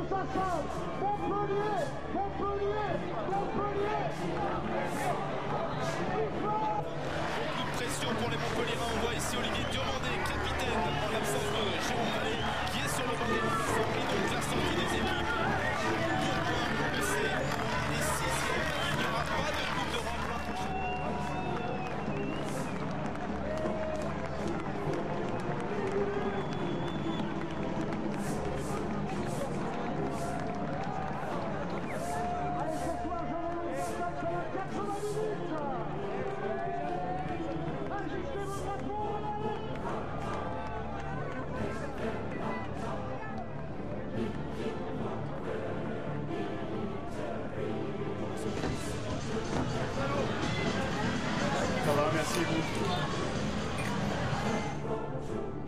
60, Montpellier, Montpellier, Montpellier. Beaucoup de pression pour les Montpelliérains. On voit ici Olivier Diomandé, capitaine, en l'absence de Jérôme Vallée, qui est sur le banc des remplaçants. Et donc la sortie des équipes. Tourcoing, blessé. Et sixième, il n'y aura pas de Coupe d'Europe l'an prochain. Allez, ce soir, je vais vous faire ça sur la 80 minutes. Ajustez vos drapeaux, Ça va, merci vous.